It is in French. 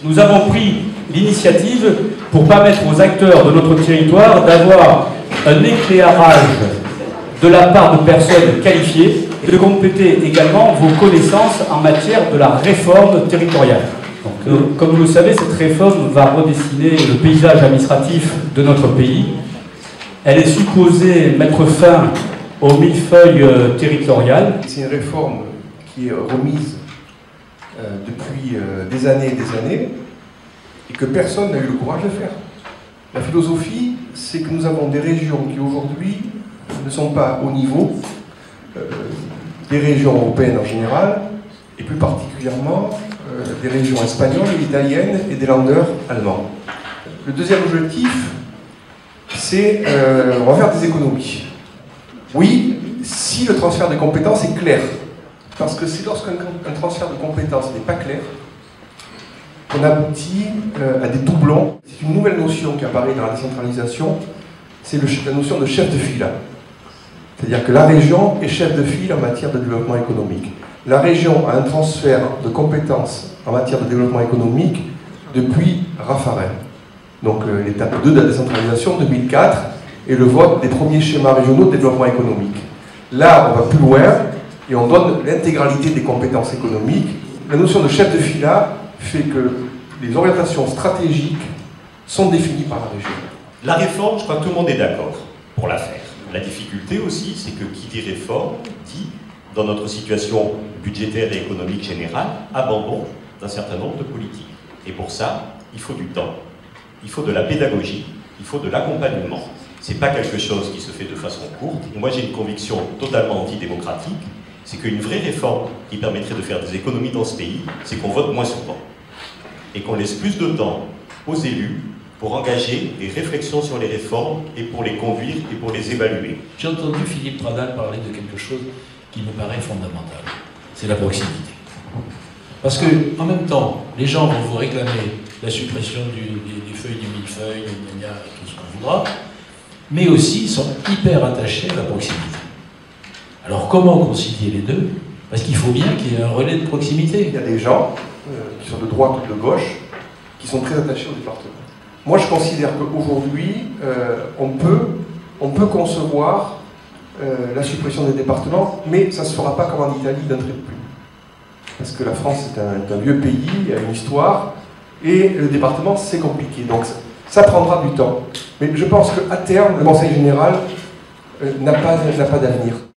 Nous avons pris l'initiative pour permettre aux acteurs de notre territoire d'avoir un éclairage de la part de personnes qualifiées et de compléter également vos connaissances en matière de la réforme territoriale. Donc, comme vous le savez, cette réforme va redessiner le paysage administratif de notre pays. Elle est supposée mettre fin au millefeuille territorial. C'est une réforme qui est remise depuis des années et que personne n'a eu le courage de faire. La philosophie, c'est que nous avons des régions qui aujourd'hui ne sont pas au niveau des régions européennes en général, et plus particulièrement des régions espagnoles, italiennes et des landeurs allemands. Le deuxième objectif, c'est on va faire des économies. Oui, si le transfert de compétences est clair, parce que c'est lorsqu'un transfert de compétences n'est pas clair qu'on aboutit à des doublons. C'est une nouvelle notion qui apparaît dans la décentralisation, c'est la notion de chef de file. C'est-à-dire que la région est chef de file en matière de développement économique. La région a un transfert de compétences en matière de développement économique depuis Raffarin. Donc l'étape 2 de la décentralisation, 2004, et le vote des premiers schémas régionaux de développement économique. Là, on va plus loin et on donne l'intégralité des compétences économiques. La notion de chef de fila fait que les orientations stratégiques sont définies par la région. La réforme, je crois que tout le monde est d'accord pour la faire. La difficulté aussi, c'est que qui dit réforme dit, dans notre situation budgétaire et économique générale, abandon d'un certain nombre de politiques. Et pour ça, il faut du temps, il faut de la pédagogie, il faut de l'accompagnement. C'est pas quelque chose qui se fait de façon courte. Et moi, j'ai une conviction totalement antidémocratique, c'est qu'une vraie réforme qui permettrait de faire des économies dans ce pays, c'est qu'on vote moins souvent. Et qu'on laisse plus de temps aux élus pour engager des réflexions sur les réformes et pour les conduire et pour les évaluer. J'ai entendu Philippe Pradal parler de quelque chose qui me paraît fondamental. C'est la proximité. Parce que, en même temps, les gens vont vous réclamer la suppression des feuilles du millefeuille, tout ce qu'on voudra, mais aussi sont hyper attachés à la proximité. Alors comment concilier les deux? Parce qu'il faut bien qu'il y ait un relais de proximité. Il y a des gens qui sont de droite ou de gauche qui sont très attachés au département. Moi je considère qu'aujourd'hui on peut concevoir la suppression des départements, mais ça ne se fera pas comme en Italie d'un trait de plume. Parce que la France est un vieux pays, il y a une histoire, et le département c'est compliqué. Donc ça prendra du temps. Mais je pense qu'à terme, le Conseil général n'a pas d'avenir.